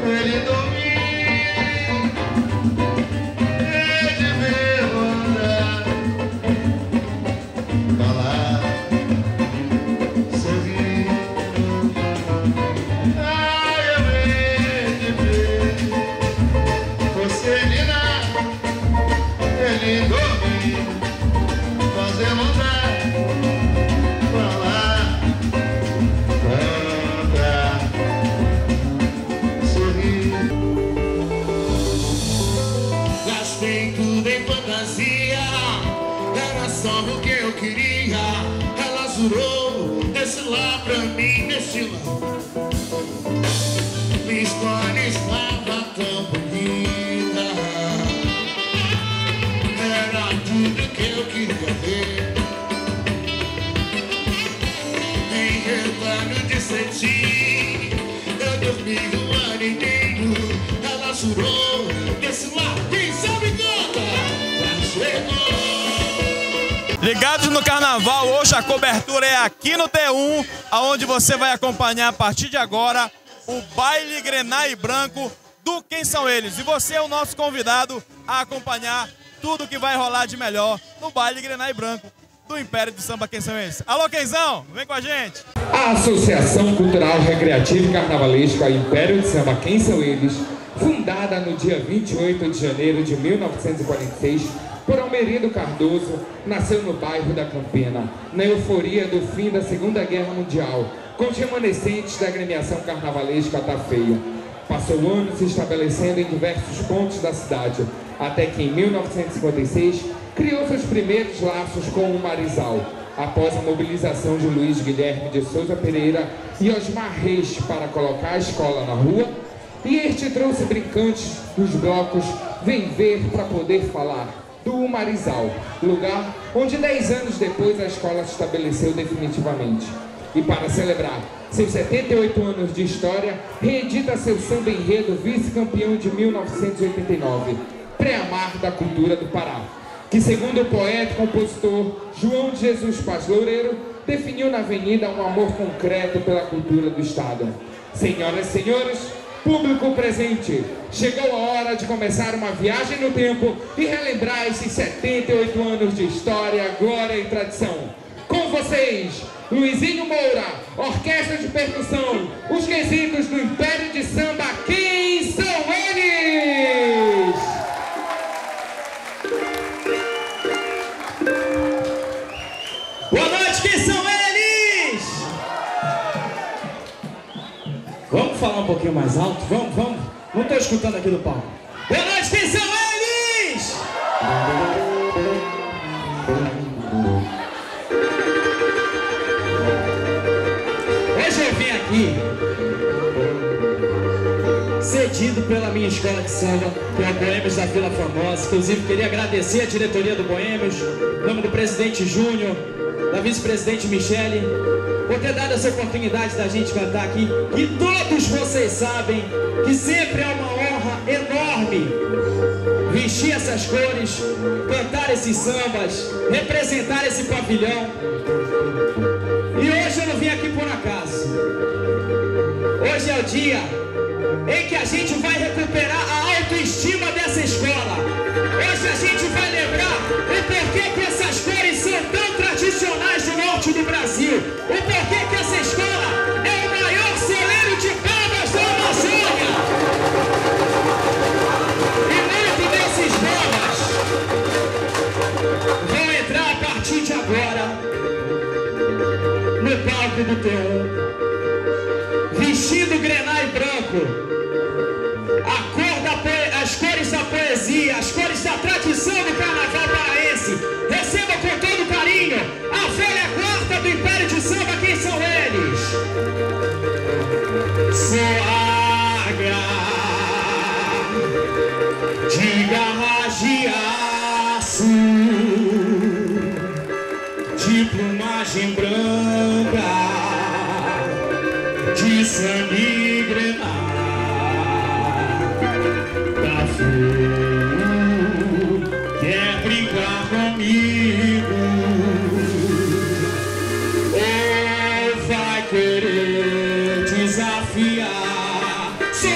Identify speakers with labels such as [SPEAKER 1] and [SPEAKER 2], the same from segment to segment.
[SPEAKER 1] ele dormir, de ver andar, falar, sorrir. Ai, eu hei de ver você mirar, ele dormir, fazer andar, falar, cantar, sorrir. Gastei tudo em fantasia, era só o que eu queria. Ela jurou, desce lá pra mim, desce lá. Minha história estava tão bonita, era tudo que eu queria ver. Em rebanho de cetim, eu dormi o ano inteiro. Ela jurou, desce lá, quem sabe canta, já chegou.
[SPEAKER 2] Ligados no Carnaval, hoje a cobertura é aqui no T1, aonde você vai acompanhar a partir de agora o baile Grená e Branco do Quem São Eles. E você é o nosso convidado a acompanhar tudo que vai rolar de melhor no baile Grená e Branco do Império de Samba Quem São Eles. Alô, Quenzão, vem com a gente!
[SPEAKER 3] A Associação Cultural Recreativa e Carnavalesca Império de Samba Quem São Eles, fundada no dia 28 de janeiro de 1946 por Almerindo Cardoso, nasceu no bairro da Campina, na euforia do fim da Segunda Guerra Mundial, com os remanescentes da agremiação carnavalesca Tá Feio. Passou anos se estabelecendo em diversos pontos da cidade, até que em 1956 criou seus primeiros laços com o Marizal, após a mobilização de Luiz Guilherme de Souza Pereira e Osmar Reis para colocar a escola na rua, e este trouxe brincantes dos blocos Vem Ver para poder falar, do Marizal, lugar onde 10 anos depois a escola se estabeleceu definitivamente. E para celebrar seus 78 anos de história, reedita seu samba enredo vice-campeão de 1989, Pré-Amar da Cultura do Pará, que segundo o poeta e compositor João de Jesus Paz Loureiro, definiu na avenida um amor concreto pela cultura do estado. Senhoras e senhores, público presente, chegou a hora de começar uma viagem no tempo e relembrar esses 78 anos de história, glória e tradição. Com vocês, Luizinho Moura, Orquestra de Percussão, os quesitos do Império de Samba, quem são eles?
[SPEAKER 4] Boa noite, quem são eles? Vamos falar um pouquinho mais alto? Vamos. Não estou escutando aqui do palco. Boa noite, quem são eles? Hoje eu vim aqui cedido pela minha escola de samba, que é o Boêmios da Vila Formosa. Inclusive queria agradecer a diretoria do Boêmios, em nome do presidente Júnior, da vice-presidente Michele, por ter dado essa oportunidade da gente cantar aqui. E todos vocês sabem que sempre é uma honra enorme vestir essas cores, cantar esses sambas, representar esse pavilhão. E hoje eu não vim aqui por acaso. Hoje é o dia em que a gente vai recuperar a autoestima dessa escola. Hoje a gente vai lembrar o porquê que essas cores são tão tradicionais do norte do Brasil. O porquê que essa escola é o maior celeiro de palmas da Amazônia. E muitos desses bolas vão entrar a partir de agora no palco do T1, vestido grená e branco, as cores da poesia, as cores da tradição do carnaval paraense. Receba com todo carinho a velha guarda do Império de Samba, quem são eles? Soagra de garras de aço, de plumagem branca, de sangue grená. Quer brincar comigo ou vai querer desafiar? Será?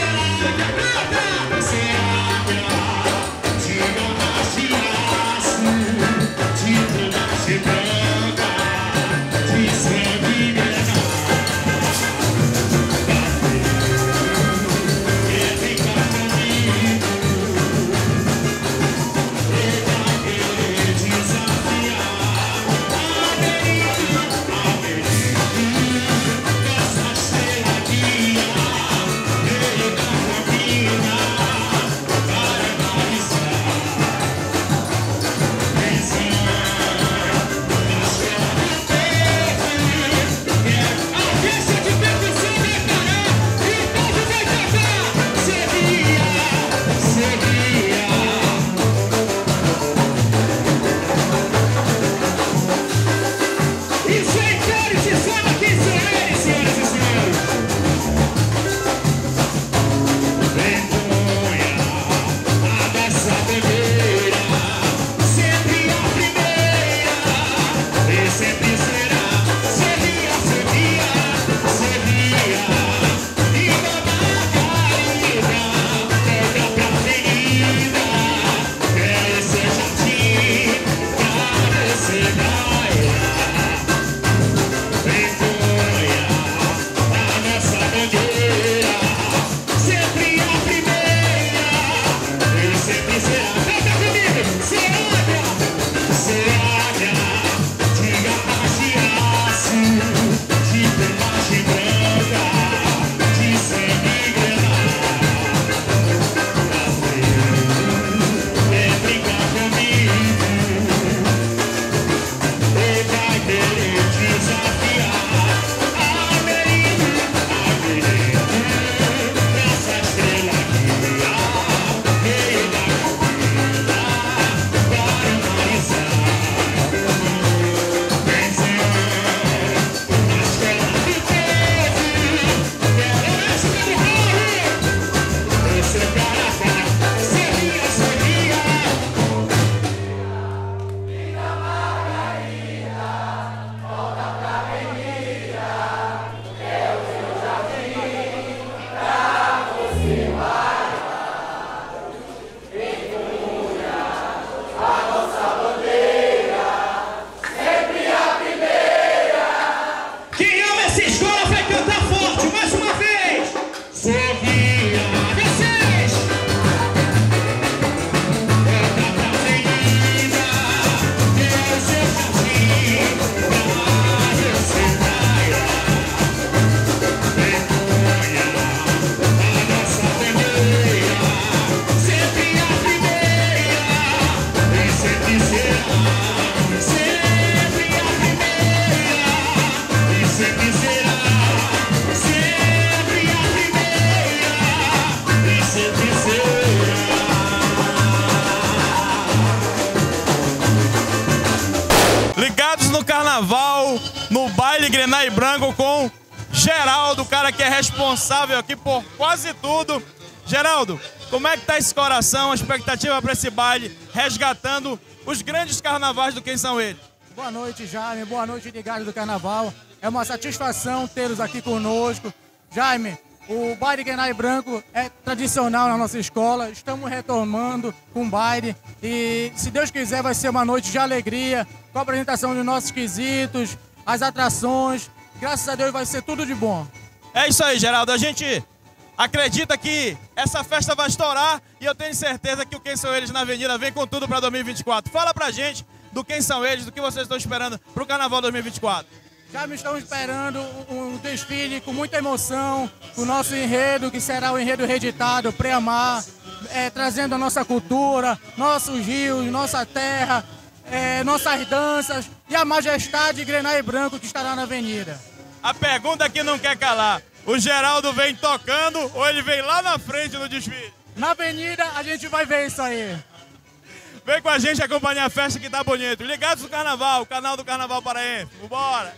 [SPEAKER 2] Carnaval, no baile Grená e Branco com Geraldo, o cara que é responsável aqui por quase tudo. Geraldo, como é que tá esse coração, a expectativa para esse baile, resgatando os grandes carnavais do Quem São Eles?
[SPEAKER 5] Boa noite, Jaime, boa noite, ligados do Carnaval. É uma satisfação tê-los aqui conosco. Jaime, o baile Grená e Branco é tradicional na nossa escola, estamos retomando com o baile e, se Deus quiser, vai ser uma noite de alegria, com a apresentação dos nossos quesitos, as atrações. Graças a Deus vai ser tudo de bom.
[SPEAKER 2] É isso aí, Geraldo. A gente acredita que essa festa vai estourar e eu tenho certeza que o Quem São Eles na Avenida vem com tudo para 2024. Fala pra gente do Quem São Eles, do que vocês estão esperando pro Carnaval 2024.
[SPEAKER 5] Já me estamos esperando um desfile com muita emoção, o nosso enredo, que será o enredo reeditado, Pré-Amar, trazendo a nossa cultura, nossos rios, nossa terra, nossas danças e a majestade Grená e Branco que estará na avenida.
[SPEAKER 2] A pergunta que não quer calar, o Geraldo vem tocando ou ele vem lá na frente no desfile?
[SPEAKER 5] Na avenida a gente vai ver isso aí.
[SPEAKER 2] Vem com a gente acompanhar a festa que tá bonito. Ligados do Carnaval, o canal do Carnaval Paraense. Vambora!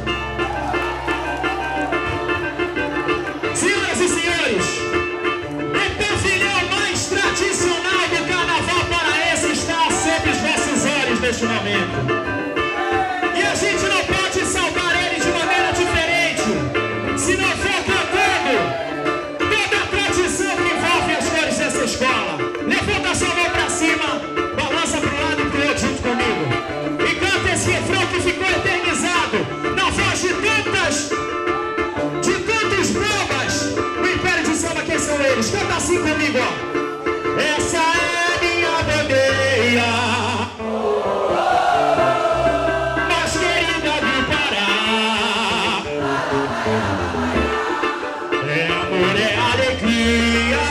[SPEAKER 4] Senhoras e senhores, o pavilhão mais tradicional do Carnaval Paraense está sempre aos vossos olhos neste momento. E a gente não pode saudar ele de maneira diferente, se não for cantando toda a tradição que vai são eles? Canta assim comigo, ó. Essa é minha bandeira, mais querida do Pará. É amor, é alegria.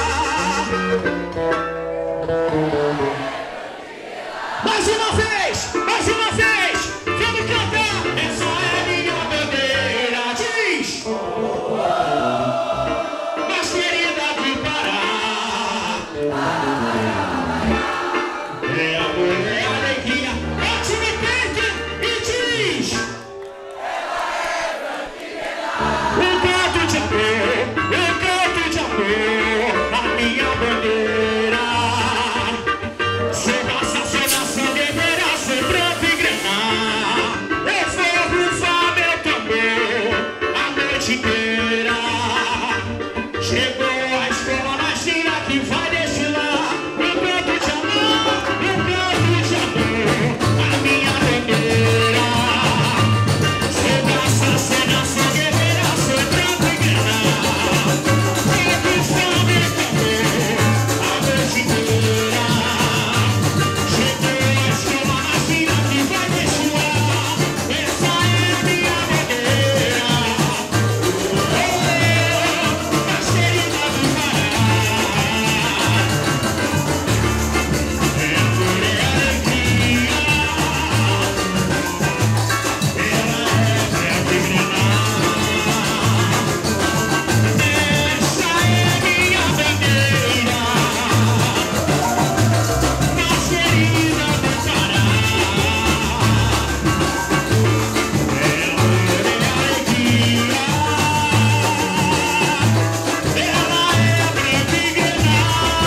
[SPEAKER 4] Mais uma vez, mais uma vez. Vamos cantar. Essa é minha bandeira. Diz. Mais querida do Pará. É amor, é alegria. Bate no peito e diz. Um canto de amor, a minha bandeira. Ser nação guerreira, ser branco e grenar. Eu vou rufar meu tambor a noite inteira. Chegou a escola na China que vai desfilar. Um canto de amor, a minha bandeira. Ser nação guerreira, ser branco e grenar. Eu vou rufar meu tambor a noite inteira. Chegou a escola na China que vai desfilar. Essa é a minha bandeira. Mais querida do Pará. É amor, é alegria. Ela é branca e grená. Essa é minha bandeira. Mais querida do Pará. É amor, é alegria. Ela é branca e grená.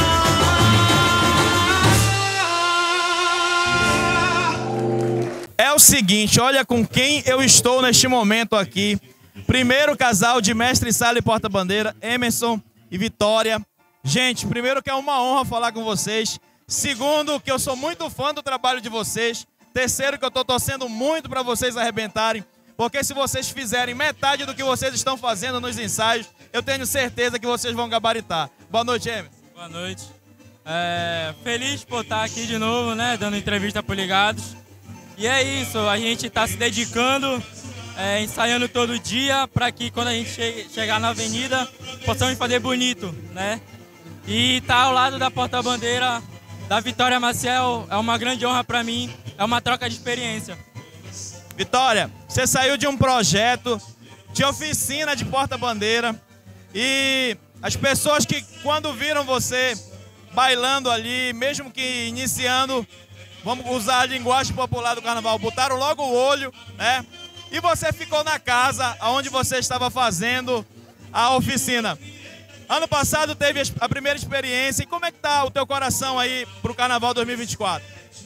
[SPEAKER 2] É o seguinte, olha com quem eu estou neste momento aqui. Primeiro casal de mestre Sala e porta-bandeira, Emerson e Vitória. Gente, primeiro que é uma honra falar com vocês. Segundo, que eu sou muito fã do trabalho de vocês. Terceiro, que eu estou torcendo muito para vocês arrebentarem. Porque se vocês fizerem metade do que vocês estão fazendo nos ensaios, eu tenho certeza que vocês vão gabaritar. Boa noite, Emerson.
[SPEAKER 6] Boa noite. Feliz por estar aqui de novo, né? Dando entrevista pro Ligados. E é isso, a gente está se dedicando, ensaiando todo dia para que quando a gente chegar na avenida possamos fazer bonito, né? E estar ao lado da porta-bandeira da Vitória Maciel é uma grande honra para mim, é uma troca de experiência.
[SPEAKER 2] Vitória, você saiu de um projeto de oficina de porta-bandeira e as pessoas que quando viram você bailando ali, mesmo que iniciando, vamos usar a linguagem popular do carnaval, botaram logo o olho, né? E você ficou na casa onde você estava fazendo a oficina. Ano passado teve a primeira experiência. E como é que tá o teu coração aí pro Carnaval 2024?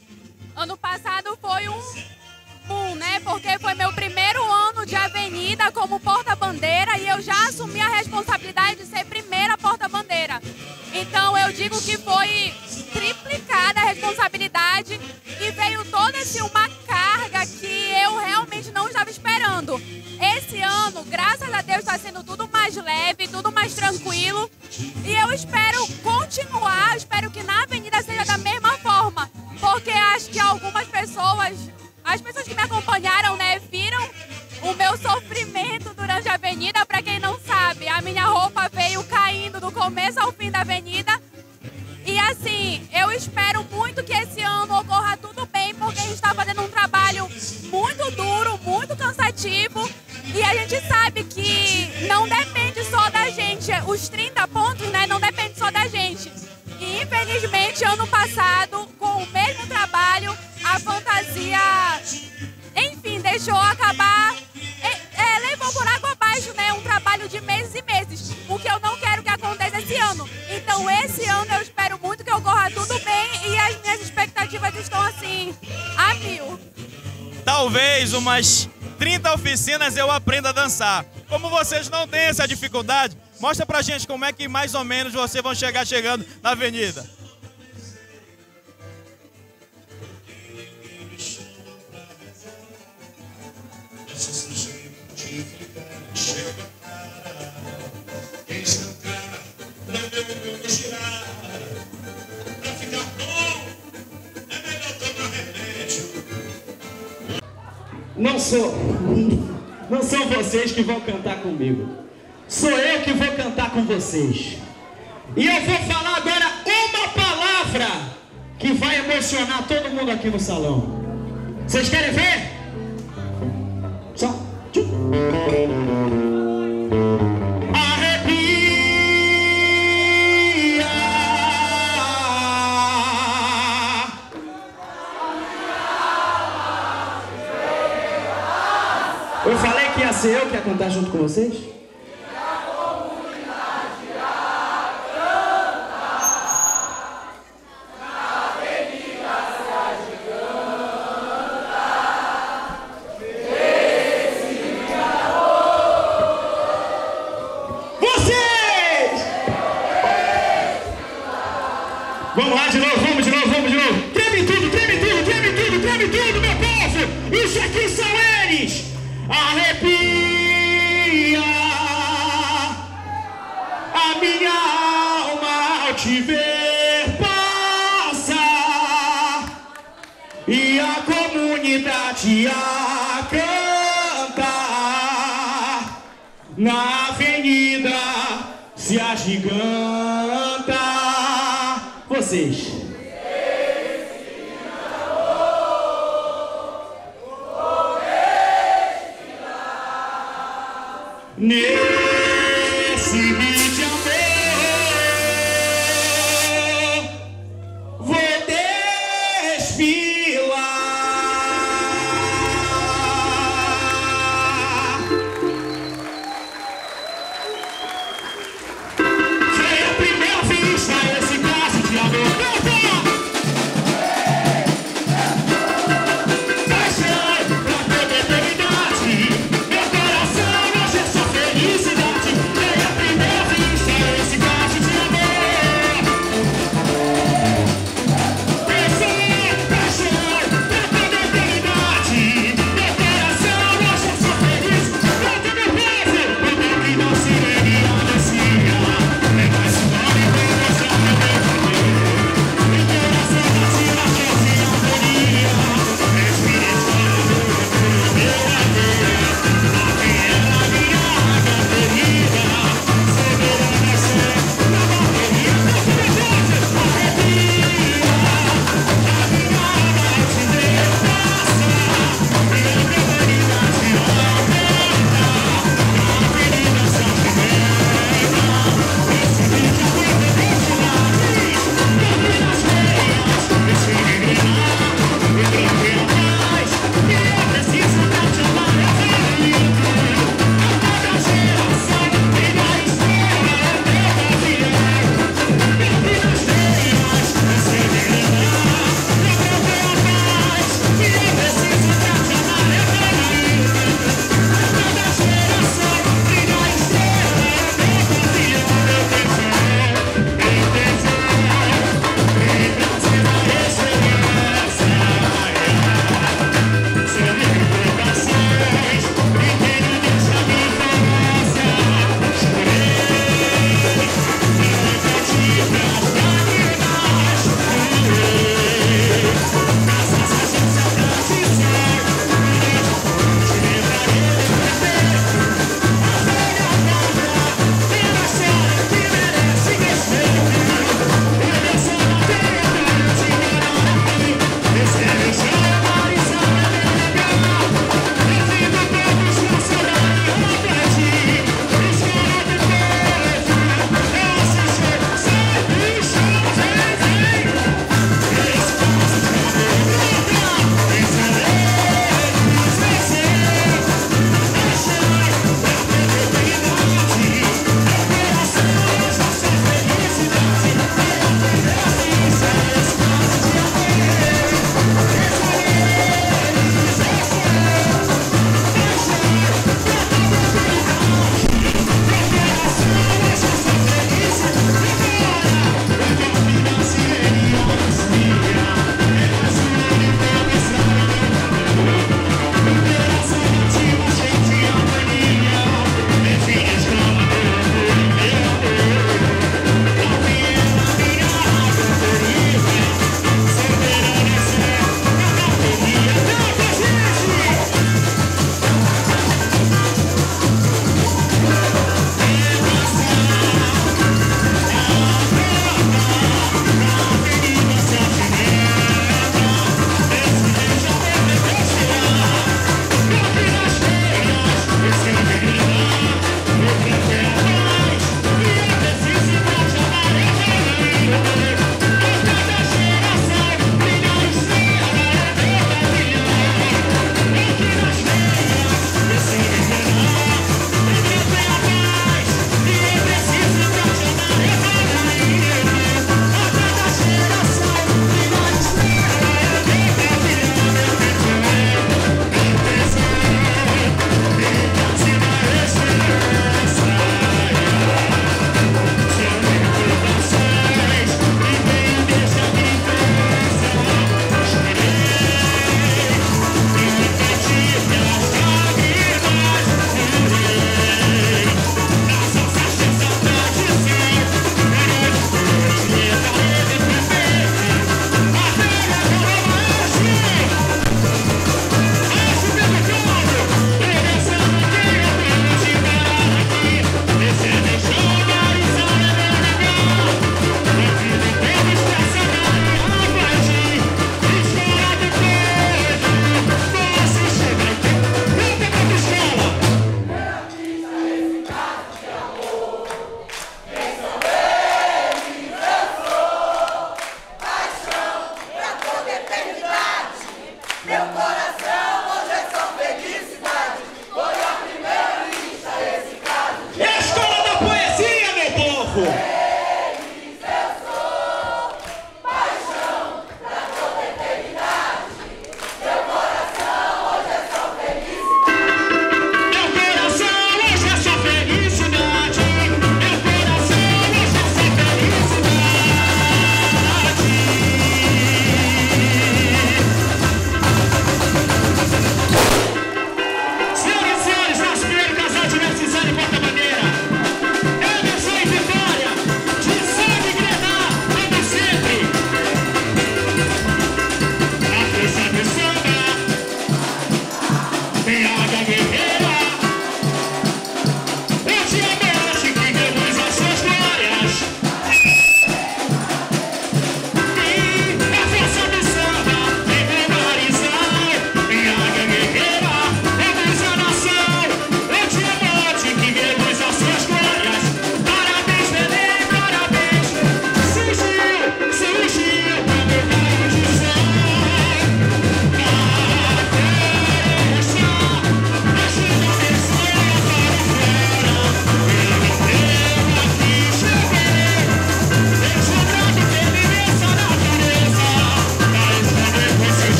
[SPEAKER 7] Ano passado foi um boom, né? Porque foi meu primeiro ano de avenida como porta-bandeira e eu já assumi a responsabilidade de ser primeira porta-bandeira. Então eu digo que foi triplicada a responsabilidade e veio toda assim uma carga que eu realmente não estava esperando. Esse ano, graças a Deus, está sendo tudo mais leve, tudo mais tranquilo e eu espero continuar, espero que na avenida seja da mesma forma, porque acho que algumas pessoas, as pessoas que me acompanharam, né, viram o meu sofrimento durante a avenida. Para quem não sabe, a minha roupa veio caindo do começo ao fim da avenida. E assim, eu espero muito que esse ano ocorra tudo bem, porque a gente está fazendo um trabalho muito duro, muito cansativo. E a gente sabe que não depende só da gente, os 30 pontos, né, não depende só da gente. E infelizmente, ano passado, com o mesmo trabalho, a fantasia, enfim, deixou acabar, levou por água abaixo, né? Um trabalho de meses e meses, o que eu não quero que aconteça esse ano. Então, esse ano eu espero muito que ocorra tudo bem e as minhas expectativas estão assim, a mil.
[SPEAKER 2] Talvez umas 30 oficinas eu aprenda a dançar. Como vocês não têm essa dificuldade, mostra pra gente como é que mais ou menos vocês vão chegando na avenida.
[SPEAKER 4] Não são vocês que vão cantar comigo. Sou eu que vou cantar com vocês. E eu vou falar agora uma palavra que vai emocionar todo mundo aqui no salão. Vocês querem ver? Só. Arrepia. Eu falei que ia ser eu que ia cantar junto com vocês? Vamos lá de novo, vamos de novo. Treme tudo, meu povo. Isso aqui são eles. Arrepia a minha alma ao te ver passar e a comunidade a cantar. Na avenida se agiganta. Vocês. Nesse rio de amor vou desfilar. Foi a primeira vista esse caso de amor.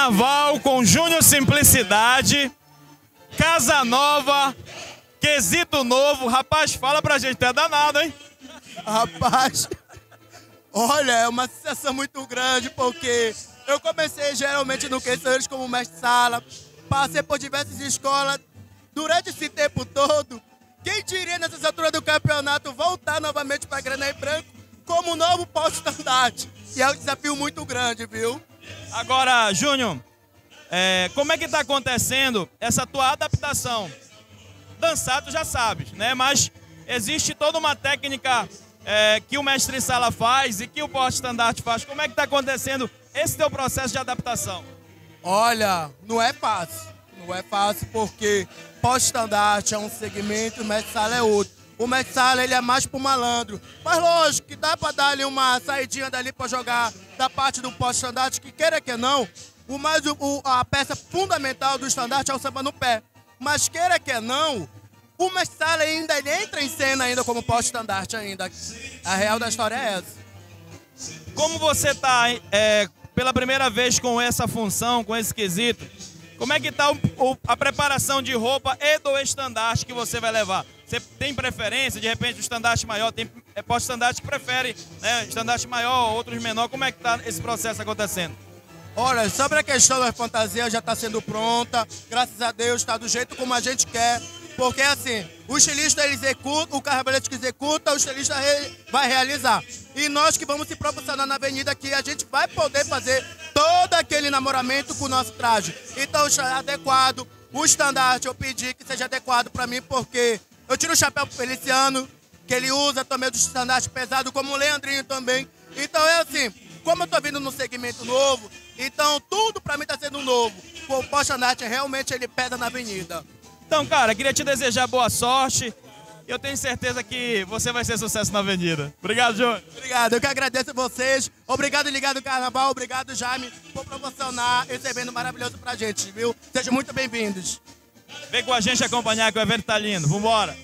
[SPEAKER 2] Carnaval com Júnior Simplicidade, Casa Nova, quesito novo. Rapaz, fala pra gente, tu é danado, hein?
[SPEAKER 8] Rapaz, olha, é uma sensação muito grande, porque eu comecei geralmente no Quem São Eles como mestre-sala, passei por diversas escolas. Durante esse tempo todo, quem diria nessas alturas do campeonato voltar novamente para Grená e Branco como novo porta-estandarte? E é um desafio muito grande, viu?
[SPEAKER 2] Agora, Júnior, como é que tá acontecendo essa tua adaptação? Dançar tu já sabes, né? Mas existe toda uma técnica que o mestre-sala faz e que o porta-estandarte faz. Como é que tá acontecendo esse teu processo de adaptação?
[SPEAKER 8] Olha, não é fácil. Não é fácil porque porta-estandarte é um segmento e o mestre-sala é outro. O mestre-sala, ele é mais pro malandro. Mas lógico que dá pra dar ali uma saidinha dali pra jogar da parte do porta-estandarte, que queira que não, a peça fundamental do estandarte é o samba no pé. Mas queira que não, o mestre-sala ainda ele entra em cena ainda como porta-estandarte ainda. A real da história é essa.
[SPEAKER 2] Como você tá pela primeira vez com essa função, com esse quesito, como é que tá a preparação de roupa e do estandarte que você vai levar? Você tem preferência, de repente, o estandarte maior? Tem porta-estandarte que prefere, né, estandarte maior, outros menor. Como é que tá esse processo acontecendo?
[SPEAKER 8] Olha, sobre a questão da fantasia, já está sendo pronta. Graças a Deus, está do jeito como a gente quer. Porque assim, o estilista ele executa, o carnavalesco que executa, o estilista vai realizar. E nós que vamos se proporcionar na avenida aqui, a gente vai poder fazer todo aquele namoramento com o nosso traje. Então, é adequado. O estandarte eu pedi que seja adequado para mim, porque eu tiro o chapéu pro Feliciano, que ele usa também do estandarte pesado, como o Leandrinho também. Então é assim, como eu tô vindo num segmento novo, então tudo para mim tá sendo novo. O porta-estandarte realmente ele pesa na avenida.
[SPEAKER 2] Então, cara, queria te desejar boa sorte. Eu tenho certeza que você vai ser sucesso na avenida. Obrigado, Júnior.
[SPEAKER 8] Obrigado, eu que agradeço a vocês. Obrigado, Ligado Carnaval. Obrigado, Jaime, por proporcionar esse evento maravilhoso pra gente, viu? Sejam muito bem-vindos.
[SPEAKER 2] Vem com a gente acompanhar, que o evento tá lindo. Vambora.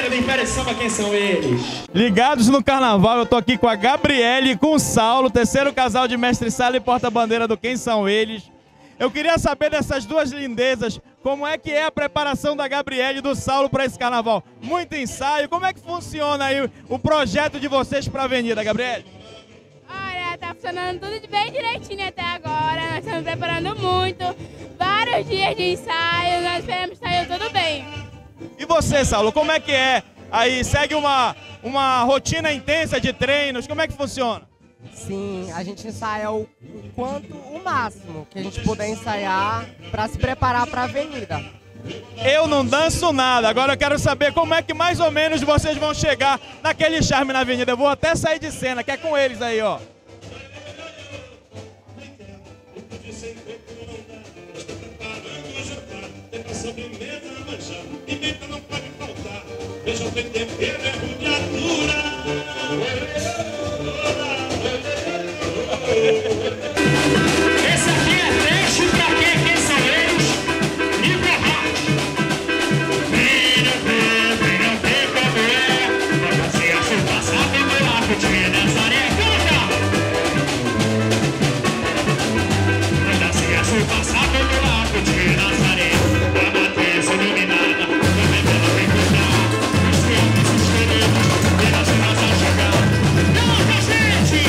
[SPEAKER 4] do Império de Samba, quem são eles?
[SPEAKER 2] Ligados no Carnaval, eu tô aqui com a Gabriele e com o Saulo, terceiro casal de mestre-sala e porta-bandeira do Quem São Eles. Eu queria saber dessas duas lindezas, como é que é a preparação da Gabriele e do Saulo para esse carnaval? Muito ensaio, como é que funciona aí o projeto de vocês para a Avenida, Gabriele?
[SPEAKER 9] Olha, tá funcionando tudo bem direitinho até agora, nós estamos preparando muito, vários dias de ensaio, nós esperamos que saiu tudo bem.
[SPEAKER 2] E você, Saulo, como é que é? Aí segue uma rotina intensa de treinos, como é que funciona?
[SPEAKER 10] Sim, a gente ensaia o máximo que a gente puder ensaiar para se preparar para a avenida.
[SPEAKER 2] Eu não danço nada, agora eu quero saber como é que mais ou menos vocês vão chegar naquele charme na avenida. Eu vou até sair de cena, que é com eles aí, ó.
[SPEAKER 1] Esse aqui é trecho pra quem são eles? Nível hard. Venha ver como é. Você acha o passado do arco de Nazaré? Canta! Você acha o passado do arco de Nazaré? A matriz iluminada, também pela recordar. Os tempos escolhidos, e nas ruas a jogar. Canta, gente!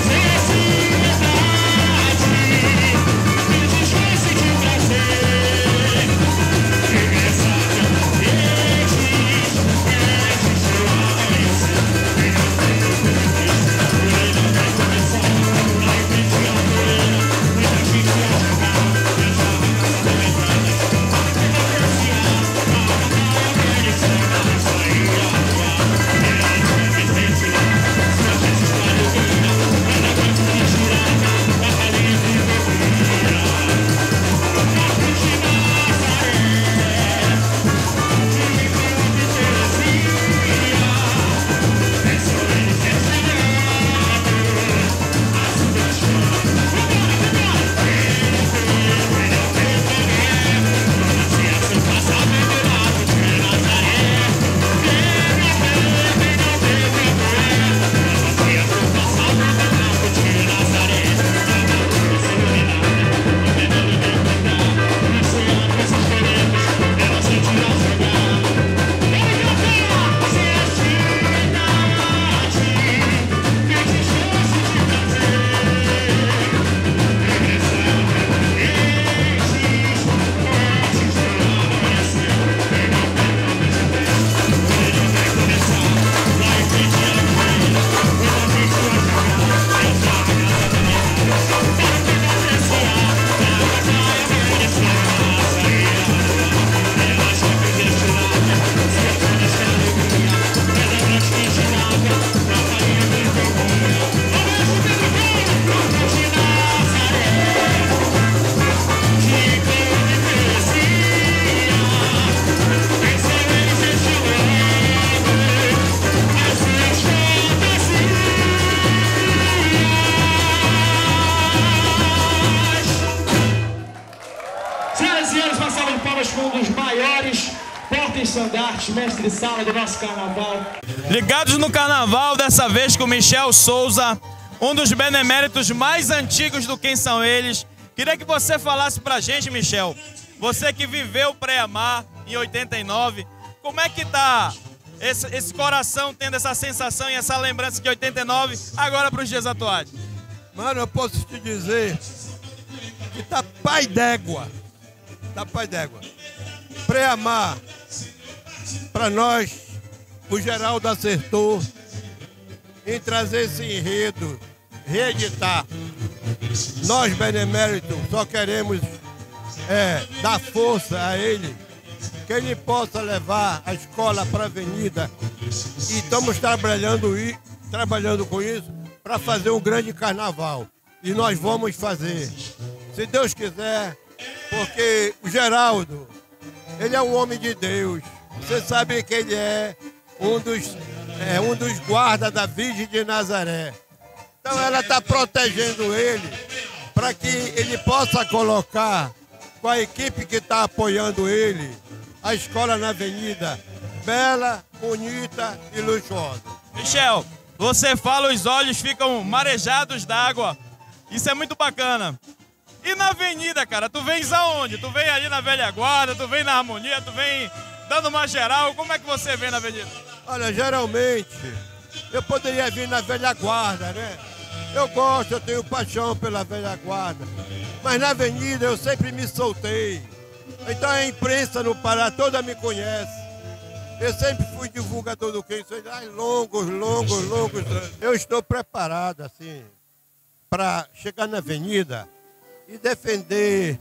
[SPEAKER 4] Porta-estandartes, mestre-sala do nosso carnaval.
[SPEAKER 2] Ligados no Carnaval, dessa vez com Michel Souza, um dos beneméritos mais antigos do Quem São Eles. Queria que você falasse pra gente, Michel, você que viveu pré-amar em 89, como é que tá esse coração tendo essa sensação e essa lembrança de 89 agora para os dias atuais?
[SPEAKER 11] Mano, eu posso te dizer que tá pai d'égua. Tá pai d'égua. Pré-amar, para nós, o Geraldo acertou em trazer esse enredo, reeditar. Nós, beneméritos, só queremos dar força a ele, que ele possa levar a escola para a avenida. E estamos trabalhando com isso para fazer um grande carnaval. E nós vamos fazer, se Deus quiser, porque o Geraldo, ele é um homem de Deus. Você sabe que ele é um dos guardas da Virgem de Nazaré. Então ela está protegendo ele para que ele possa colocar com a equipe que está apoiando ele, a escola na avenida, bela, bonita e luxuosa.
[SPEAKER 2] Michel, você fala, os olhos ficam marejados d'água. Isso é muito bacana. E na avenida, cara, tu vens aonde? Tu vem ali na Velha Guarda, tu vem na Harmonia, tu vem dando uma geral. Como é que você vem na avenida?
[SPEAKER 11] Olha, geralmente, eu poderia vir na Velha Guarda, né? Eu gosto, eu tenho paixão pela Velha Guarda. Mas na avenida eu sempre me soltei. Então a imprensa no Pará toda me conhece. Eu sempre fui divulgador do Quem Sou Eles. Longos. Eu estou preparado, assim, para chegar na avenida e defender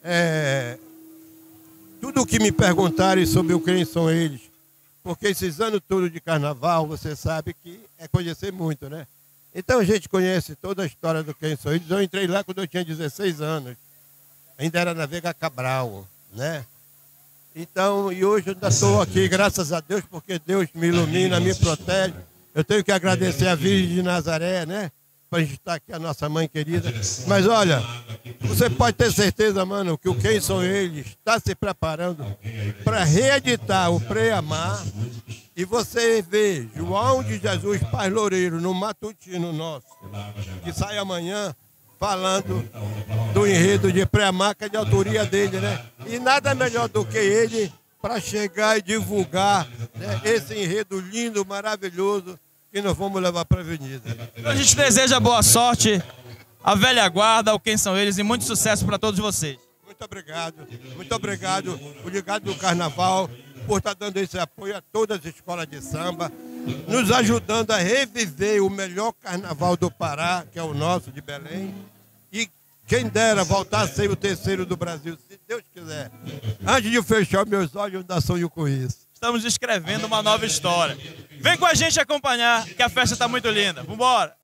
[SPEAKER 11] tudo o que me perguntarem sobre o Quem São Eles. Porque esses anos todos de carnaval, você sabe que é conhecer muito, né? Então a gente conhece toda a história do Quem São Eles. Eu entrei lá quando eu tinha 16 anos. Ainda era na Veiga Cabral, né? Então, e hoje eu ainda estou aqui, graças a Deus, porque Deus me ilumina, me protege. Eu tenho que agradecer a Virgem de Nazaré, né? Para a gente estar aqui, a nossa mãe querida. Mas olha, você pode ter certeza, mano, que o Quem São Eles está se preparando para reeditar o Preamar. E você vê João de Jesus Paz Loureiro no matutino nosso, que sai amanhã, falando do enredo de Preamar, que é de autoria dele, né? E nada melhor do que ele para chegar e divulgar, né, esse enredo lindo, maravilhoso, que nós vamos levar para a avenida.
[SPEAKER 2] A gente deseja boa sorte à Velha Guarda, ao Quem São Eles, e muito sucesso para todos vocês.
[SPEAKER 11] Muito obrigado, o Ligado do Carnaval, por estar dando esse apoio a todas as escolas de samba, nos ajudando a reviver o melhor carnaval do Pará, que é o nosso, de Belém. E quem dera voltar a ser o terceiro do Brasil, se Deus quiser. Antes de fechar meus olhos, eu ainda sonho com isso.
[SPEAKER 2] Estamos escrevendo uma nova história. Vem com a gente acompanhar, que a festa está muito linda. Vambora!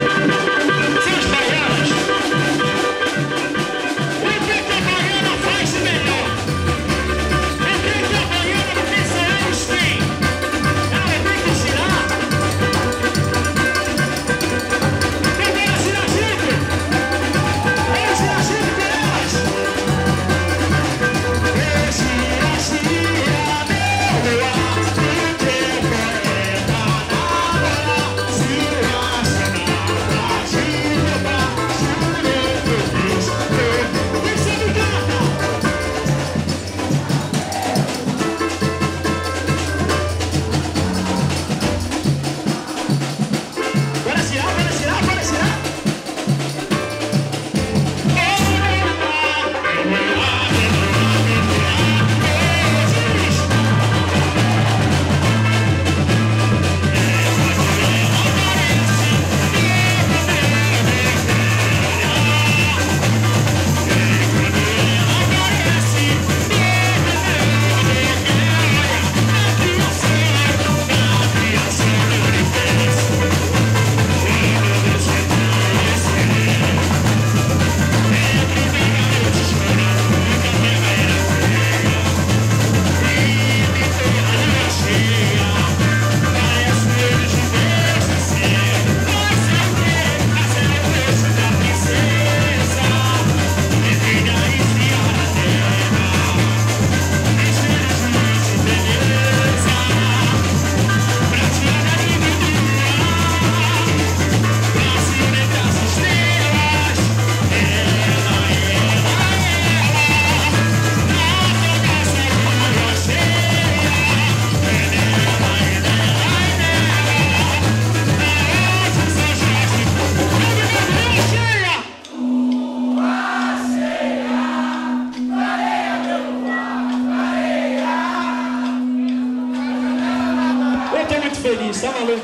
[SPEAKER 1] feliz, tá maluco?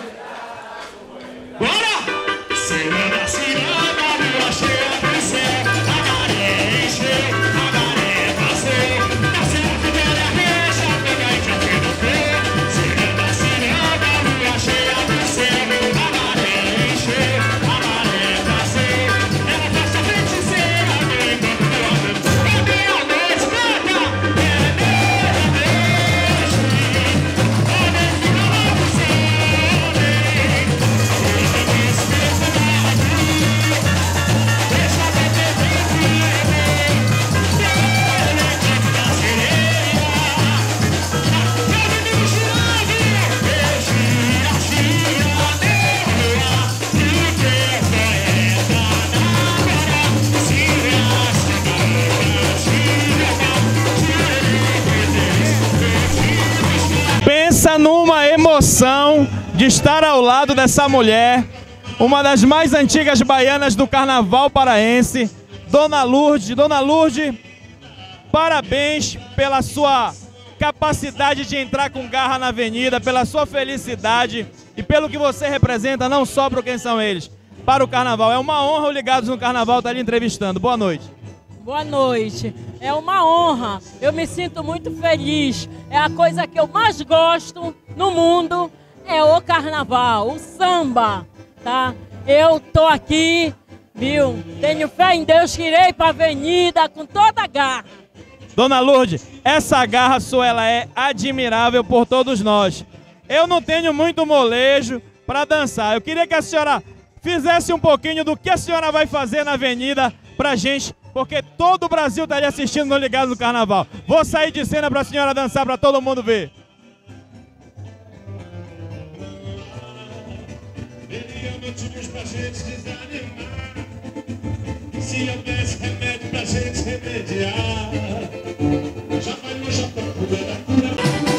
[SPEAKER 1] Bora! Ciranda, ciranda, lua cheia do céu, a maré encheu, a maré passou, nasceu a fidélia recha, pega e já tem no pé. Ciranda, ciranda, lua cheia do céu, a maré encheu, a maré passou, ela faz a feiticeira, vem quando eu ando. É meia-noite, canta! É meia-noite, olha o final do céu.
[SPEAKER 2] Pensa numa emoção de estar ao lado dessa mulher, uma das mais antigas baianas do carnaval paraense, Dona Lourdes. Dona Lourdes, parabéns pela sua capacidade de entrar com garra na avenida, pela sua felicidade e pelo que você representa, não só para quem são eles, para o carnaval. É uma honra o Ligados no Carnaval estar lhe entrevistando. Boa noite.
[SPEAKER 12] Boa noite. É uma honra. Eu me sinto muito feliz. É a coisa que eu mais gosto no mundo, é o carnaval, o samba, tá? Eu tô aqui, viu? Tenho fé em Deus que irei para a avenida com toda a garra.
[SPEAKER 2] Dona Lourdes, essa garra sua, ela é admirável por todos nós. Eu não tenho muito molejo para dançar. Eu queria que a senhora fizesse um pouquinho do que a senhora vai fazer na avenida pra gente, porque todo o Brasil tá ali assistindo no Ligados no Carnaval. Vou sair de cena pra senhora dançar pra todo mundo ver.
[SPEAKER 1] Pra gente desanimar. Se houvesse remédio pra gente remediar, já vai no Japão cuidar da cura.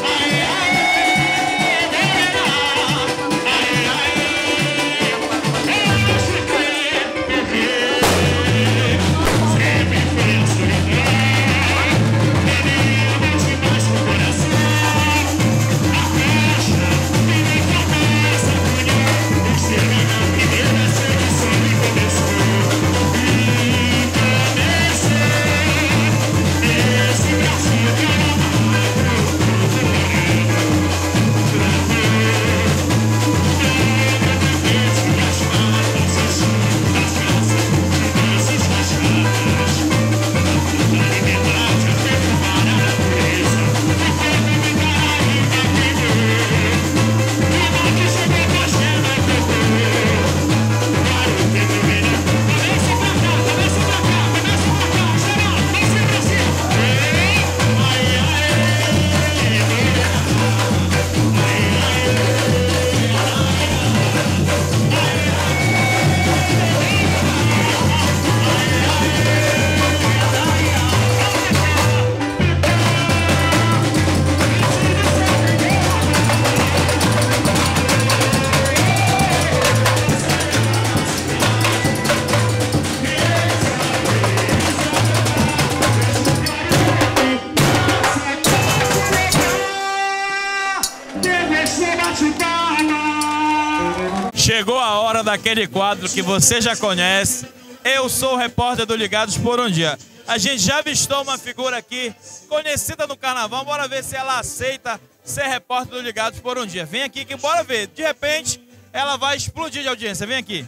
[SPEAKER 2] Chegou a hora daquele quadro que você já conhece. Eu sou o repórter do Ligados por um Dia. A gente já avistou uma figura aqui, conhecida no carnaval. Bora ver se ela aceita ser repórter do Ligados por um Dia. Vem aqui que bora ver. De repente, ela vai explodir de audiência. Vem aqui.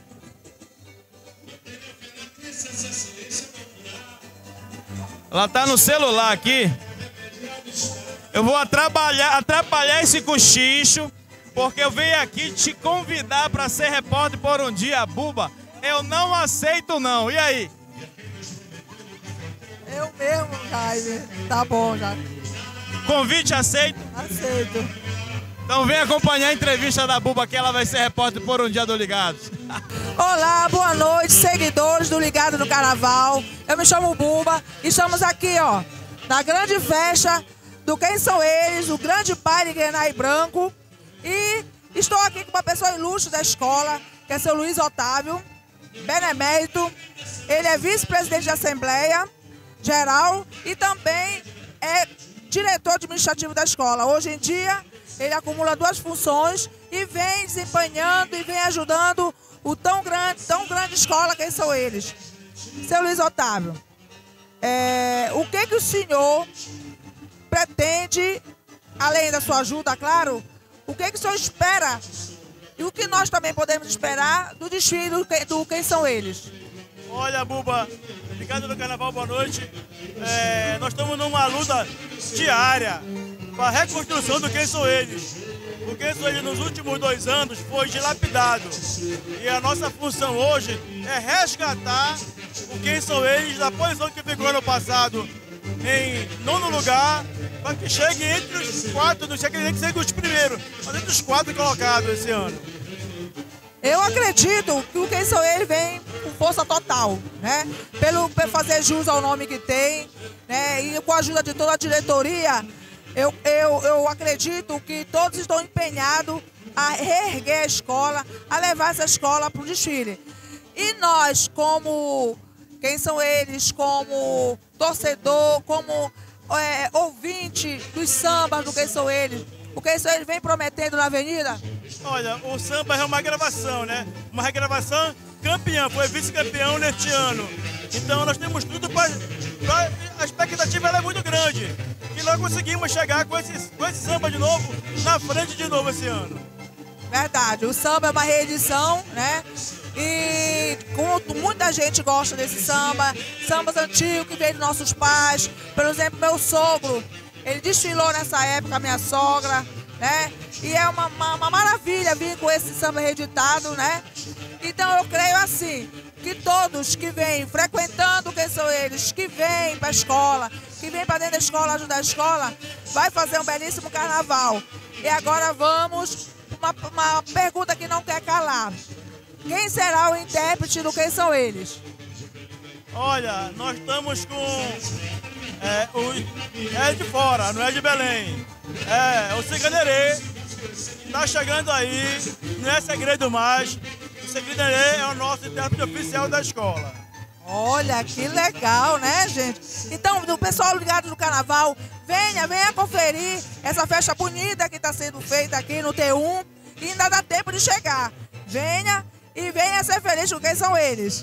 [SPEAKER 2] Ela tá no celular aqui. Eu vou atrapalhar esse cochicho, porque eu venho aqui te convidar para ser repórter por um dia, Buba. Eu não aceito não. E aí?
[SPEAKER 13] Eu mesmo, Jaime. Tá bom já.
[SPEAKER 2] Convite aceito?
[SPEAKER 13] Aceito.
[SPEAKER 2] Então vem acompanhar a entrevista da Buba, que ela vai ser repórter por um dia do Ligados.
[SPEAKER 13] Olá, boa noite, seguidores do Ligado no Carnaval. Eu me chamo Buba e estamos aqui, ó, na grande festa do Quem São Eles, o grande baile Grená e Branco. E estou aqui com uma pessoa ilustre da escola, que é seu Luiz Otávio, benemérito. Ele é vice-presidente da Assembleia Geral e também é diretor administrativo da escola. Hoje em dia, ele acumula duas funções e vem desempenhando e vem ajudando o tão grande escola Quem São Eles. Seu Luiz Otávio, o que o senhor pretende, além da sua ajuda, claro, o que o senhor espera e o que nós também podemos esperar do desfile do Quem São Eles?
[SPEAKER 14] Olha, Buba, Ligado no Carnaval, boa noite. Nós estamos numa luta diária para a reconstrução do Quem São Eles. O Quem São Eles nos últimos 2 anos foi dilapidado. E a nossa função hoje é resgatar o Quem São Eles da posição que ficou ano passado em 9º lugar, para que chegue entre os 4, não chegue nem que seja os primeiros, mas entre os 4 colocados esse ano.
[SPEAKER 13] Eu acredito que o Quem São Eles vem com força total, né? Pelo fazer jus ao nome que tem, né? E com a ajuda de toda a diretoria, Eu acredito que todos estão empenhados a reerguer a escola, a levar essa escola para o desfile. E nós, como quem são eles, como torcedor, como ouvinte dos sambas do Quem São Eles, o Quem São Eles vem prometendo na avenida? Olha, o samba é uma gravação, né? Uma regravação campeã, foi vice-campeão neste ano. Então nós temos tudo para... A expectativa é muito grande. E nós conseguimos chegar com esse samba de novo, na frente de novo esse ano. Verdade, o samba é uma reedição, né? E muita gente gosta desse samba, sambas antigos que veio dos nossos pais. Por exemplo, meu sogro, ele desfilou nessa época, minha sogra, né? E é uma maravilha vir com esse samba reeditado, né? Então eu creio assim, que todos que vêm frequentando Quem São Eles, que vêm para a escola, que vêm para dentro da escola, ajudar a escola, vai fazer um belíssimo carnaval. E agora vamos uma pergunta que não quer calar. Quem será o intérprete do Quem São Eles? Olha, nós estamos com... é de fora, não é de Belém. O Ciganerê está chegando aí, não é segredo mais. O Ciganerê é o nosso intérprete oficial da escola. Olha, que legal, né, gente? Então, o pessoal ligado no carnaval, venha conferir essa festa bonita que está sendo feita aqui no T1. E ainda dá tempo de chegar. Venha e venha ser feliz com Quem São Eles.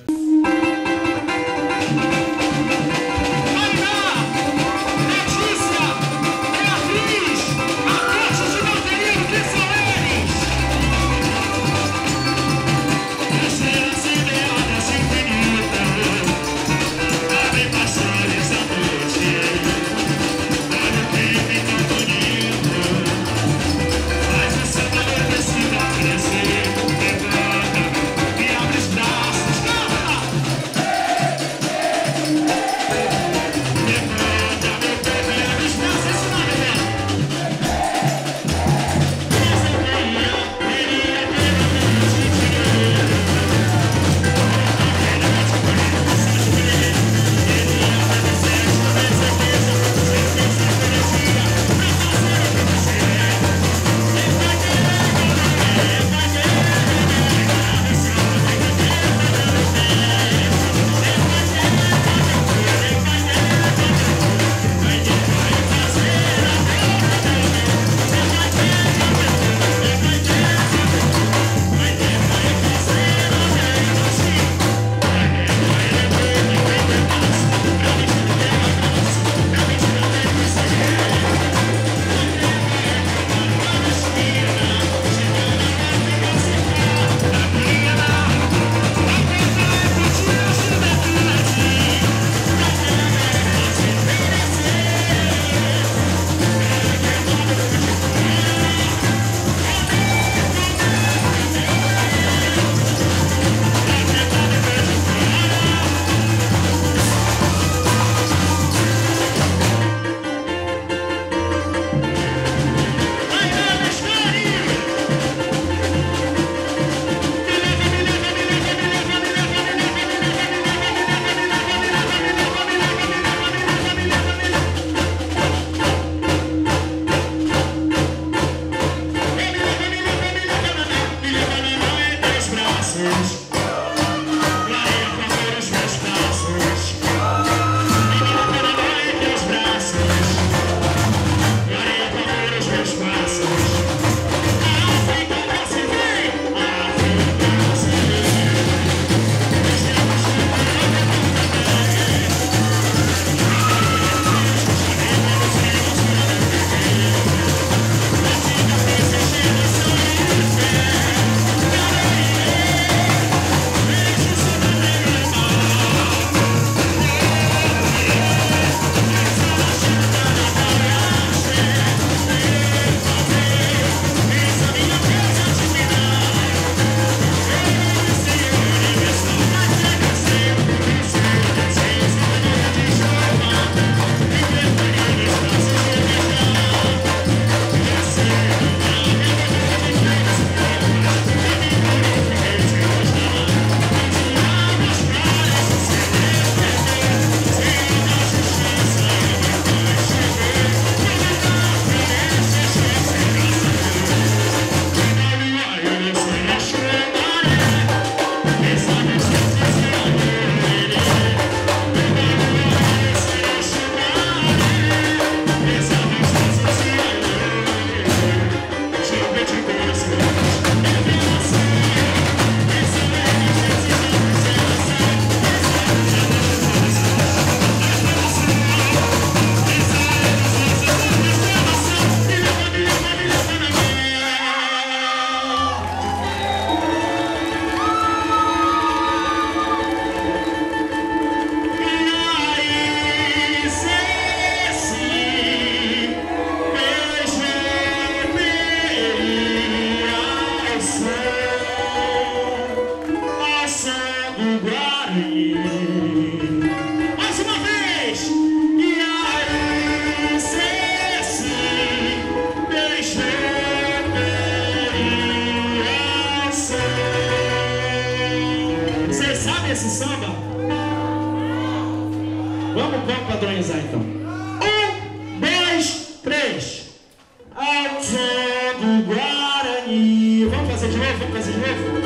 [SPEAKER 4] padronizar então. 1, 2, 3. Ao som do Guarani. Vamos fazer de novo? Vamos fazer de novo?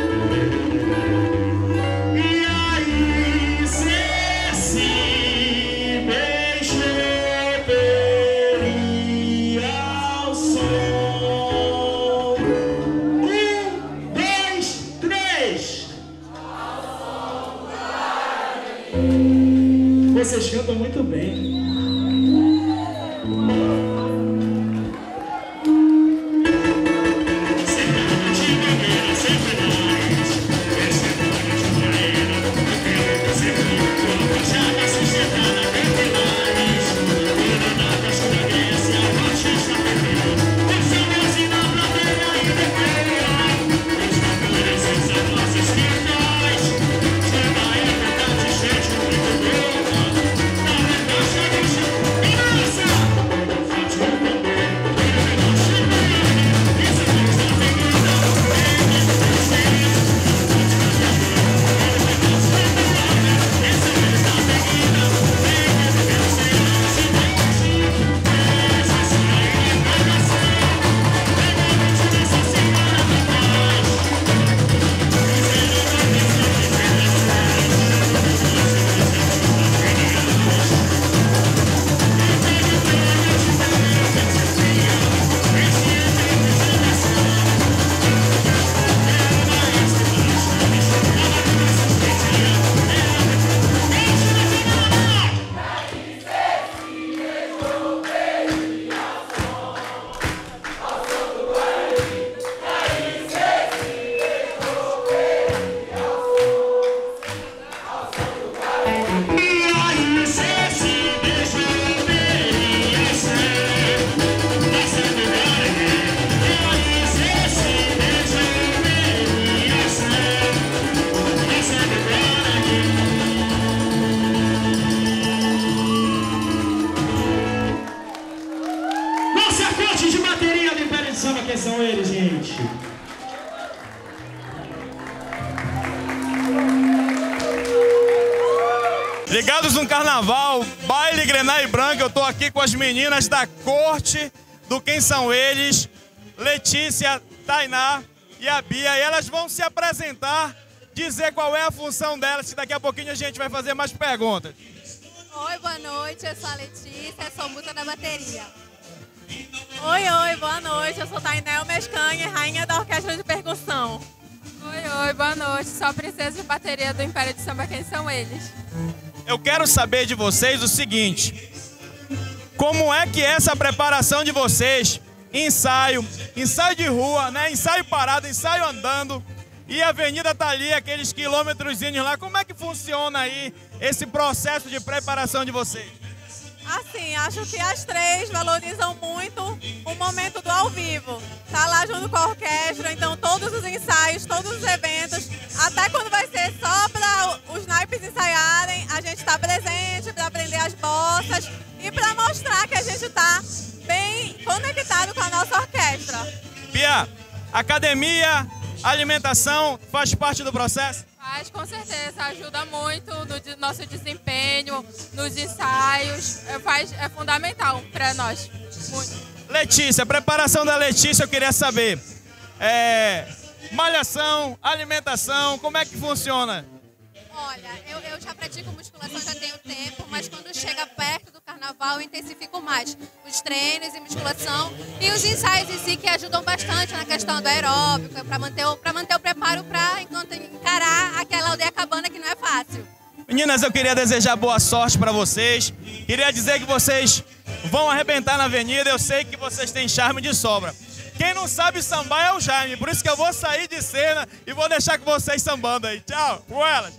[SPEAKER 4] E aí, cê se beijou ao som. 1, 2, 3. Vocês cantam muito bem. Quem são eles, gente?
[SPEAKER 2] Ligados no Carnaval, Baile Grená e Branco, eu tô aqui com as meninas da corte do Quem São Eles, Letícia, Tainá e a Bia, e elas vão se apresentar, dizer qual é a função delas, que daqui a pouquinho a gente vai fazer mais perguntas.
[SPEAKER 15] Oi, boa noite, eu sou a Letícia, sou música da bateria. Oi, boa noite, eu sou Tainel Mescanha, rainha da orquestra de percussão.
[SPEAKER 16] Oi, boa noite, sou a princesa de bateria do Império de Samba, Quem São Eles?
[SPEAKER 2] Eu quero saber de vocês o seguinte, como é que é essa preparação de vocês, ensaio de rua, né? Ensaio parado, ensaio andando, e a avenida tá ali, aqueles quilômetrozinhos lá, como é que funciona aí esse processo de preparação de vocês?
[SPEAKER 15] Assim, acho que as três valorizam muito o momento do ao vivo. Tá lá junto com a orquestra, então todos os ensaios, todos os eventos, até quando vai ser só para os naipes ensaiarem, a gente está presente para aprender as bossas e para mostrar que a gente está bem conectado com a nossa orquestra.
[SPEAKER 2] Bia, academia, alimentação faz parte do processo?
[SPEAKER 16] Faz, com certeza, ajuda muito no nosso desempenho, nos ensaios, é fundamental para nós. Muito.
[SPEAKER 2] Letícia, a preparação da Letícia eu queria saber. Malhação, alimentação, como é que funciona?
[SPEAKER 15] Olha, eu já pratico musculação já tenho tempo, mas quando chega perto do carnaval eu intensifico mais os treinos e musculação e os ensaios em si que ajudam bastante na questão do aeróbico, para manter o preparo para encarar aquela aldeia cabana que não é fácil.
[SPEAKER 2] Meninas, eu queria desejar boa sorte para vocês, queria dizer que vocês vão arrebentar na avenida, eu sei que vocês têm charme de sobra. Quem não sabe sambar é o Jaime, por isso que eu vou sair de cena e vou deixar com vocês sambando aí. Tchau, com elas.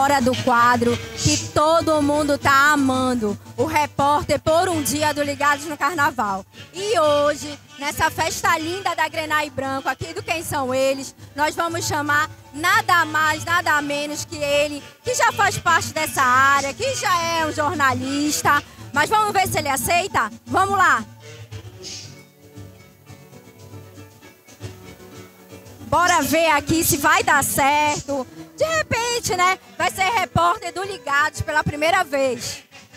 [SPEAKER 17] hora do quadro que todo mundo tá amando, o repórter por um dia do Ligados no Carnaval. E hoje, nessa festa linda da Grená e Branco, aqui do Quem São Eles, nós vamos chamar nada mais, nada menos que ele, que já faz parte dessa área, que já é um jornalista. Mas vamos ver se ele aceita? Vamos lá! Bora ver aqui se vai dar certo. De repente, né? Vai ser repórter do Ligados pela primeira vez.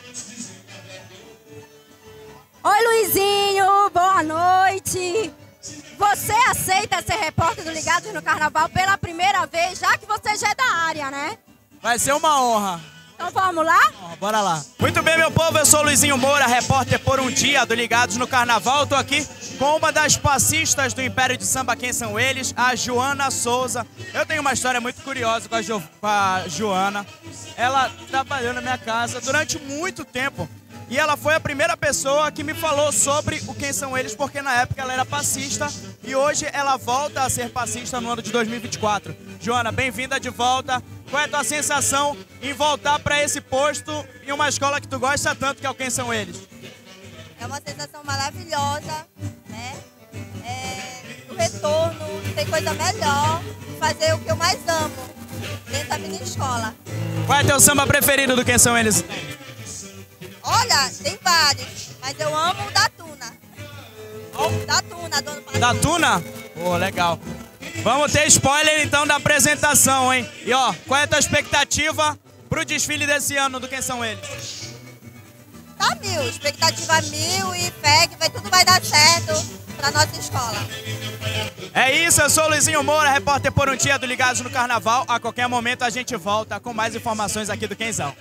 [SPEAKER 17] Oi, Luizinho, boa noite. Você aceita ser repórter do Ligados no Carnaval pela primeira vez, já que você já é da área, né?
[SPEAKER 2] Vai ser uma honra.
[SPEAKER 17] Então vamos lá?
[SPEAKER 2] Bora lá. Muito bem, meu povo, eu sou o Luizinho Moura, repórter por um dia do Ligados no Carnaval. Eu tô aqui com uma das passistas do Império de Samba, Quem São Eles, a Joana Souza. Eu tenho uma história muito curiosa com a Joana. Ela trabalhou na minha casa durante muito tempo e ela foi a primeira pessoa que me falou sobre o Quem São Eles, porque na época ela era passista e hoje ela volta a ser passista no ano de 2024. Joana, bem-vinda de volta. Qual é a tua sensação em voltar para esse posto em uma escola que tu gosta tanto, que é o Quem São Eles?
[SPEAKER 18] É uma sensação maravilhosa, né? O retorno, tem coisa melhor, fazer o que eu mais amo dentro da minha escola.
[SPEAKER 2] Qual é teu samba preferido do Quem São Eles?
[SPEAKER 18] Olha, tem vários, mas eu amo o da Tuna. Da Tuna, do ano passado.
[SPEAKER 2] Da Tuna? Pô, legal. Vamos ter spoiler então da apresentação, hein? E ó, qual é a tua expectativa pro desfile desse ano do Quem São Eles?
[SPEAKER 18] Tá 1000, expectativa 1000 e fé que tudo vai dar certo pra nossa escola.
[SPEAKER 2] É isso, eu sou o Luizinho Moura, repórter por um dia do Ligados no Carnaval. A qualquer momento a gente volta com mais informações aqui do Quenzão.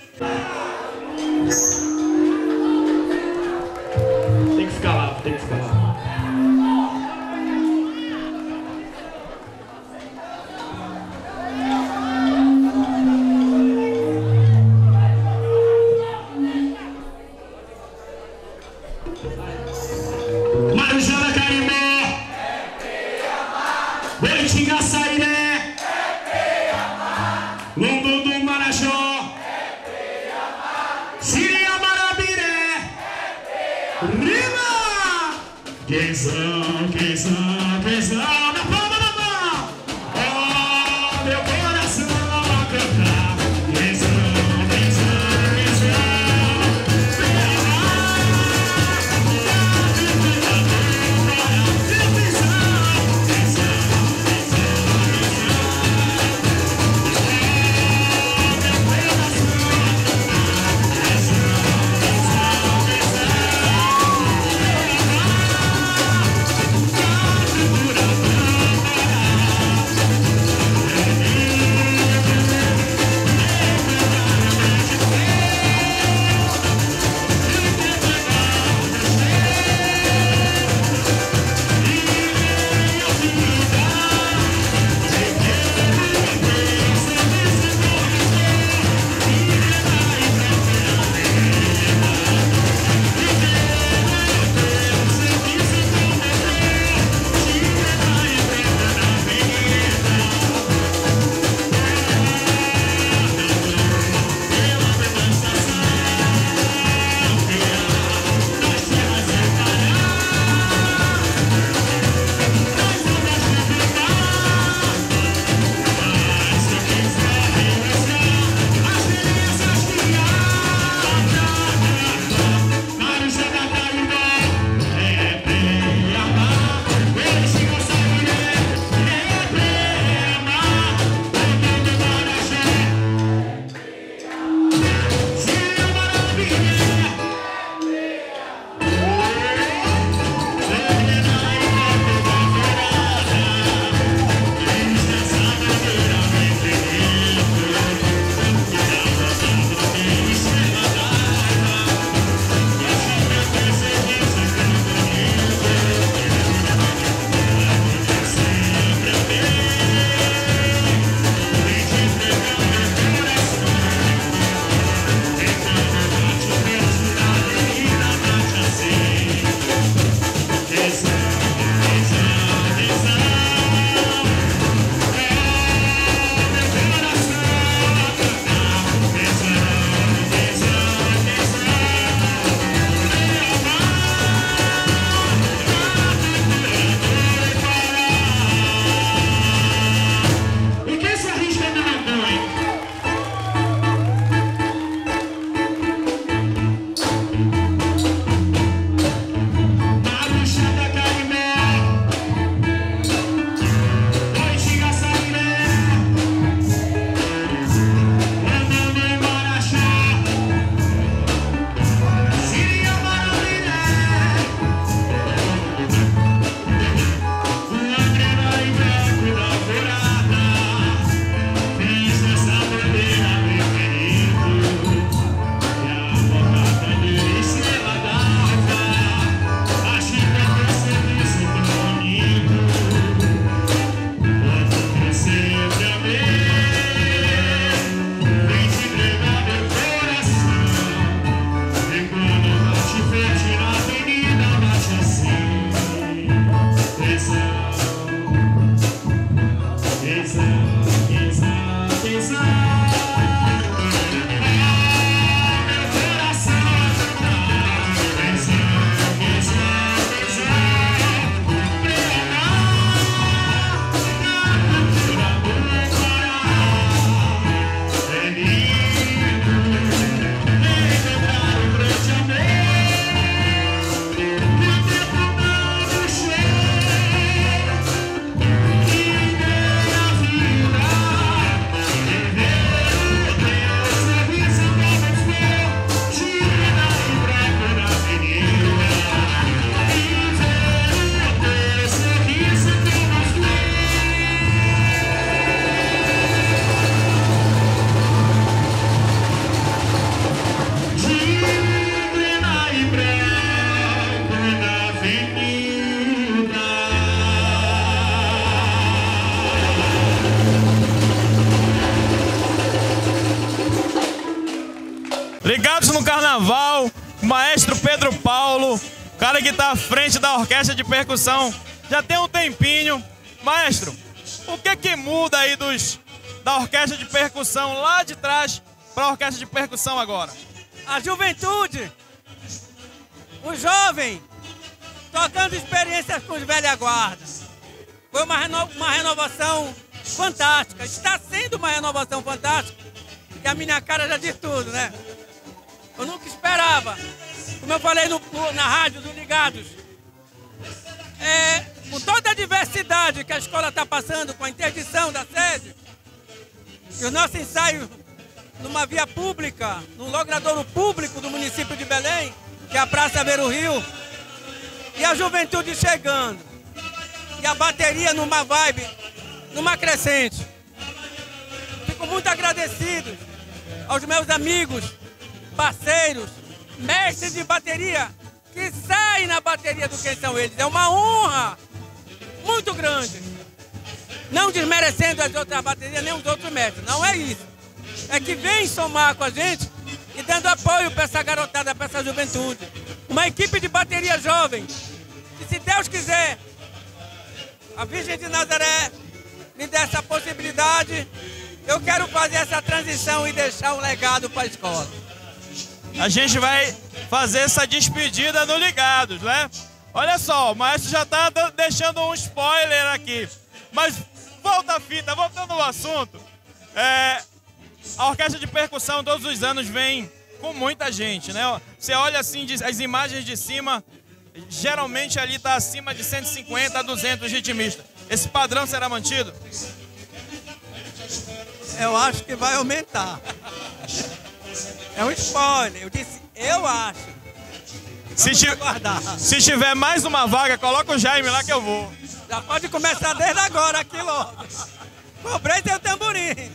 [SPEAKER 19] Tem que ficar lá, tem que ficar lá.
[SPEAKER 1] Marujana Carimbó, Beritinga Sairé, Lumbu do Marajó, Siria Marabiré, Rima! Quenzão, quenzão, quenzão, na palma da mão! Oh, meu coração a cantar, quenzão, quenzão, quenzão.
[SPEAKER 2] Ligados no Carnaval, o maestro Pedro Paulo, cara que está à frente da orquestra de percussão, já tem um tempinho. Maestro, o que muda aí da orquestra de percussão lá de trás para a orquestra de percussão agora?
[SPEAKER 20] A juventude, o jovem, tocando experiências com os velha guarda. Foi uma renovação fantástica, está sendo uma renovação fantástica, e a minha cara já diz tudo, né? Eu nunca esperava, como eu falei na rádio do Ligados, com toda a diversidade que a escola está passando, com a interdição da sede, e o nosso ensaio numa via pública, num logradouro público do município de Belém, que é a Praça Ver o Rio, e a juventude chegando, e a bateria numa vibe, numa crescente. Fico muito agradecido aos meus amigos, parceiros, mestres de bateria, que saem na bateria do Quem São Eles. É uma honra muito grande. Não desmerecendo as outras baterias, nem os outros mestres, não é isso. É que vem somar com a gente e dando apoio para essa garotada, para essa juventude. Uma equipe de bateria jovem, que se Deus quiser, a Virgem de Nazaré me dê essa possibilidade, eu quero fazer essa transição e deixar um legado para a escola.
[SPEAKER 2] A gente vai fazer essa despedida no Ligados, né? Olha só, o maestro já tá deixando um spoiler aqui. Mas volta a fita, voltando ao assunto. A orquestra de percussão todos os anos vem com muita gente, né? Você olha assim, as imagens de cima, geralmente ali tá acima de 150 a 200 ritmistas. Esse padrão será mantido?
[SPEAKER 20] Eu acho que vai aumentar. É um spoiler. Eu disse, eu acho.
[SPEAKER 2] Se tiver mais uma vaga, coloca o Jaime lá que eu vou.
[SPEAKER 20] Já pode começar desde agora aqui logo. Cobrei teu tamborim.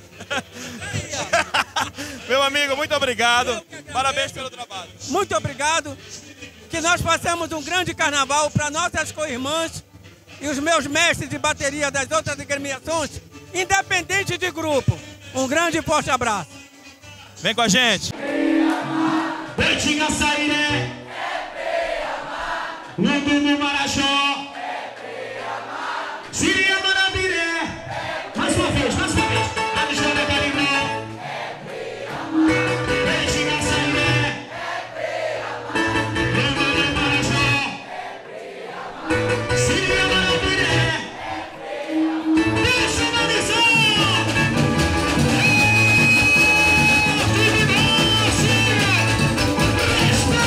[SPEAKER 2] Meu amigo, muito obrigado. Parabéns pelo trabalho.
[SPEAKER 20] Muito obrigado. Que nós façamos um grande carnaval para nossas co-irmãs e os meus mestres de bateria das outras agremiações, independente de grupo. Um grande e forte abraço.
[SPEAKER 2] Vem com a gente.
[SPEAKER 1] Betinga Sairé, Lundu Marajó, Siria Marabiré. Mais uma vez, a Alexandre Garimão. Betinga Sairé, Lundu Marajó, Siria Marabiré. Deixa na visão. Respeita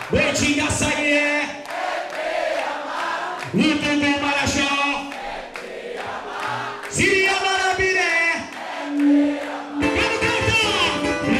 [SPEAKER 1] Boitinga Saguié, Lutumbu Marachó, Siria Marabiré. Vamos cantar!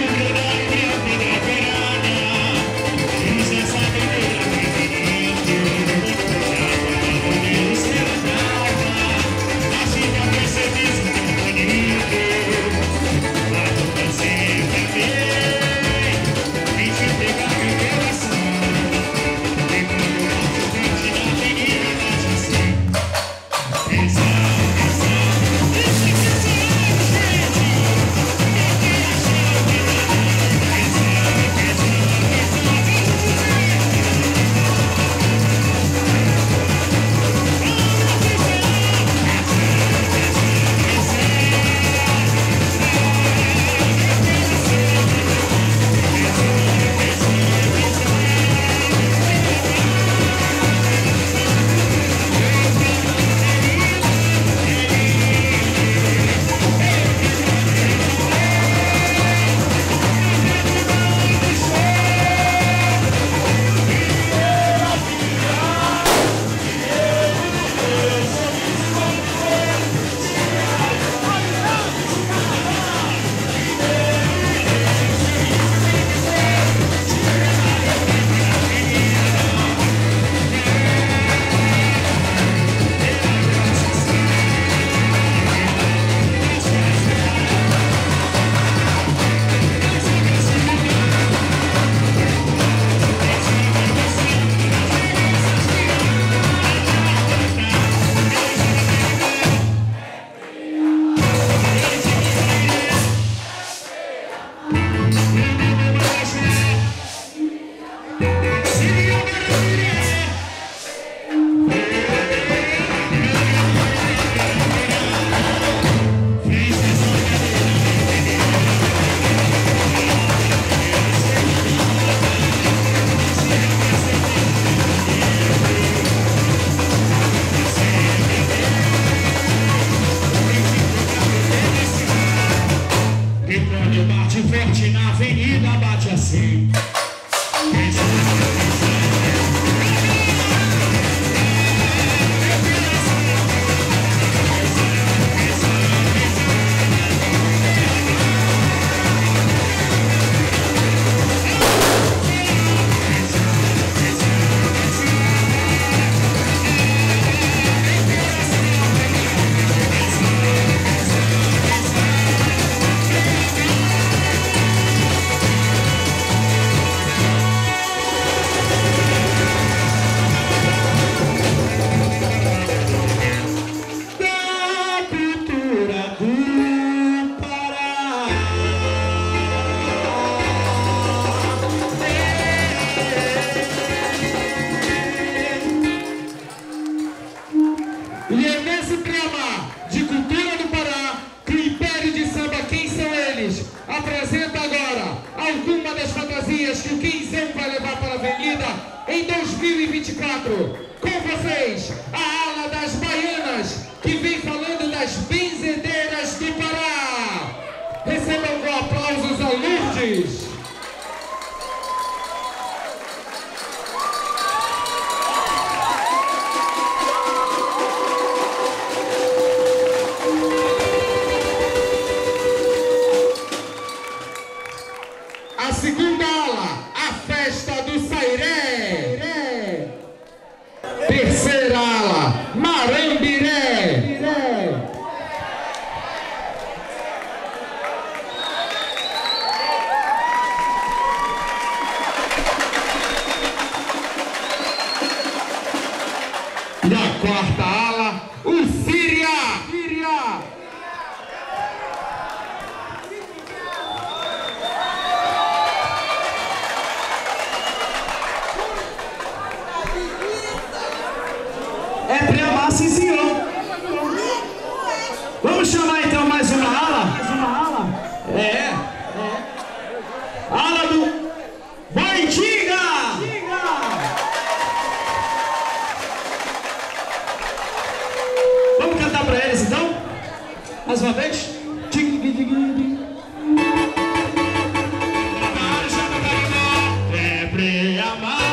[SPEAKER 1] Bate forte na avenida, bate assim. E é nesse clima de cultura do Pará que o Império de Samba, Quem São Eles, apresenta agora alguma das fantasias que o Quinzão vai levar para a Avenida em 2024. Com vocês, a ala das baianas, que vem falando das benzedeiras do Pará. Recebam com aplausos a Lourdes. A segunda ala, a festa do Sairé. Terceira ala, Marambiré. E a quarta ala, o Síria.
[SPEAKER 4] É Priamar, sim senhor. Vamos chamar então mais uma ala? Ala do Boitinga. Vamos cantar pra eles então? Mais uma vez? É Priamar.